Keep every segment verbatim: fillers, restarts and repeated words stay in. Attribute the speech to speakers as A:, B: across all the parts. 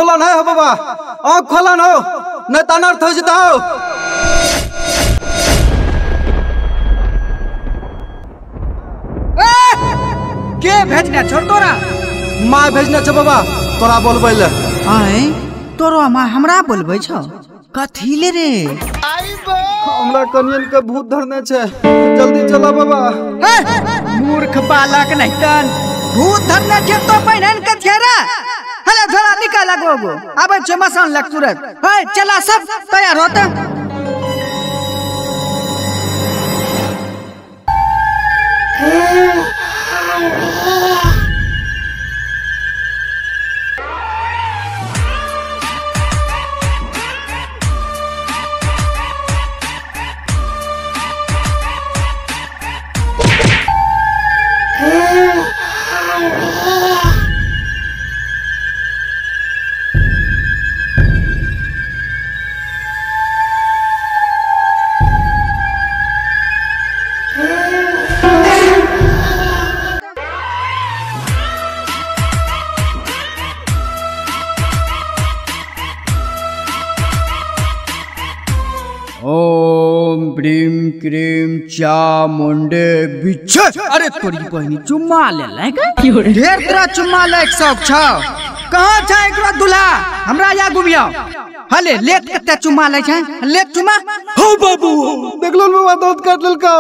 A: खोला नहीं हो बाबा, आँख खोला न हो, नहीं तो अनर्थ हो जाता हो।
B: के भेजने छो तोरा?
A: माँ भेजने छो बाबा, तोरा बोलबे ले।
B: आए तोरा माँ हमरा बोलबे छो? कथी ले रे?
A: हमरा कनियन के भूत धरने छे, जल्दी चला बाबा।
B: मूर्ख बालक नहीं तन, भूत धरने छे तो पहिनन के छेरा। हले थोड़ा निकाल गोगो, आबे छे मसान लग तुरंत। हे चला सब तैयार होता।
C: ओम ब्रीम क्रीम चामुंडे बिच्छे। अरे तोरी बहनी चुम्मा ले लेगा?
B: ढेर तेरा चुम्मा ले एक शौक छो। कहाँ छे एकरा दूल्हा? हमरा या घुमियो। हले लेत कते चुम्मा ले छे? लेत चुम्मा?
A: हो बाबू, देख लो बाबा दूध काट ललका।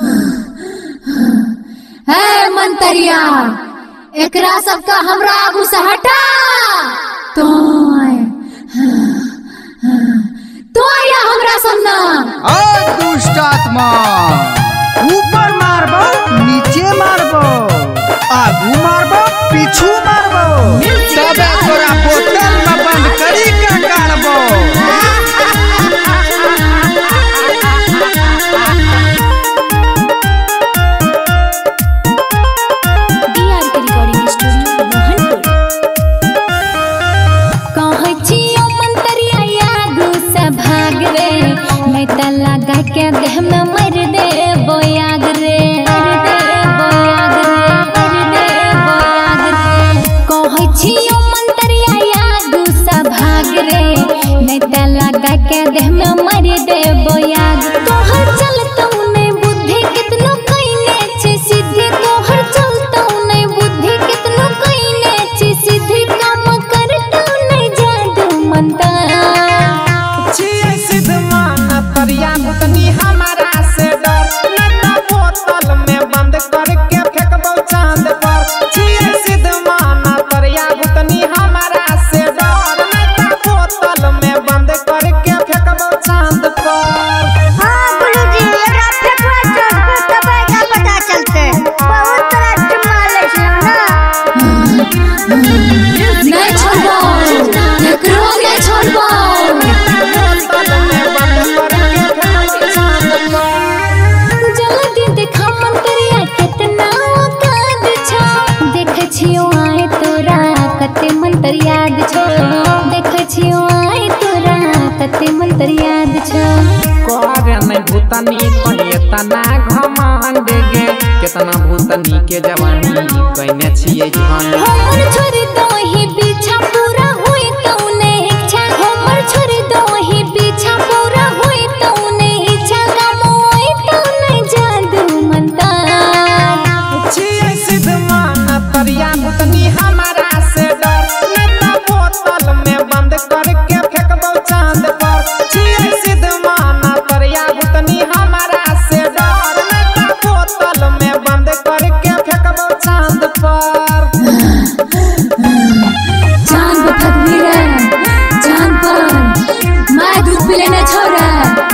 D: हे मंतरिया, एकरा सबका हमरा आगू से हटा। तो तो या हमरा सामने
B: आ दुष्ट आत्मा, ऊपर मारबो, नीचे मारबो, आगू मारबो, पीछू मारबो, तबे तोरा बोतल में बंद करी के गाड़बो।
D: डीआर के रिकॉर्डिंग स्टूडियो मोहनपुर। कहै छियो मंतरिया आगू से भाग रे, नहीं त लगा के देह में मर दे बोयाग रे, मर दे बोयाग रे, मर दे बोयाग रे। कहै छियो मंतरिया आगू से भाग रे, नहीं त लगा के देह में मर दे बोयाग। तोहर चलतौ नहीं बुद्धि कितनो कइने छे सिद्धि, तोहर चलतौ नहीं बुद्धि कितनो कइने छे सिद्धि, काम करतौ नहीं जादू मंत्र।
E: तरिया बुतनी हमारा से डर, नता बोतल में बंद करके फेंकबो चांद पर। छिए सिद्ध माना तरिया बुतनी हमारा से डर, नता बोतल में बंद करके फेंकबो चांद पर।
F: हाँ गुरुजी, एकरा फेंकवा चांद पर तबे का पता चलते। बहुत तरह चुम्मा ले छियो ना।
D: नहीं छोड़बो, एकरो नहीं छोड़बो। जल्दी देखा मंतरिया कितना औकात छो, देखे छियो आए तोरा कते मंत्र याद छो, देखे छियो आए तोरा कते मंत्र याद छो।
E: करे नहीं भूतनी कहिए तना घमंड गे, कितना भूतनी के जवानी कइने छिए जवानी।
D: हमर छोरी तो ही पीछा पूरा हुई तो ने इच्छा, हमर छोरी तो ही पीछा पूरा हुई तो ने इच्छा, कमोई तो नहीं जादू मंत्र।
E: छिए सिद्ध माना तरिया बुतनी हमारा से डर, नता बोतल में बंद करके फेंकबो चांद पर। छिए सिद्ध माना तरिया बुतनी हमारा से डर, नता बोतल में बंद करके फेंकबो चांद पर।
D: चांद पर फकमी रे, चांद पर मैं दूध पी लेना छोड़ा।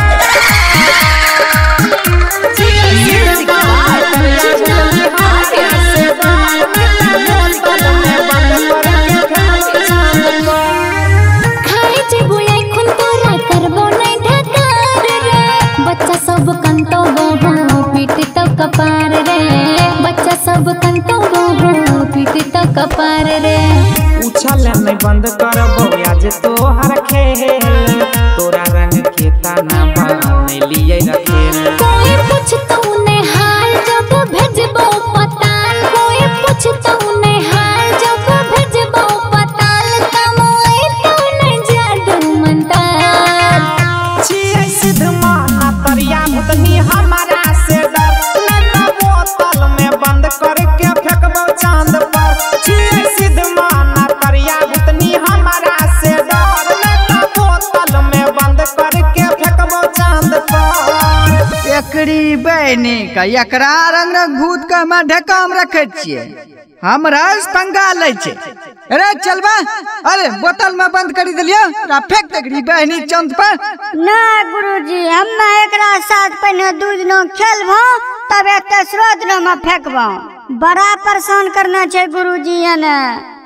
D: खाए जे बुलाई खुन तोरा करबो नहीं ढकार रे, बच्चा सब कंतो बहो पीट तो कपार रे, बच्चा सब कंतो बहो पीट तो कपार रे।
E: उछल नहीं बंद करबो आज तोहर खेल, तोरा रंग के तना नहीं लिए रखे।
D: कोई पूछतो ने हाल जब भेजबो पताल, कोई पूछतो ने हाल जब भेजबो पताल, कमाई
B: बहनी का एकरा रंग रंग भूत का हम ढका में रखे छिए हम रस पंगा ले छे। अरे चलबा अरे बोतल में बंद कर दिलियो रा फेंक तकरी बहनी चंद पर।
F: ना गुरुजी हम एकरा साथ पहले दू दिन खेलबो तब एक तेसरो दिन में फेंकबो। बड़ा परेशान करना छै गुरुजी ने।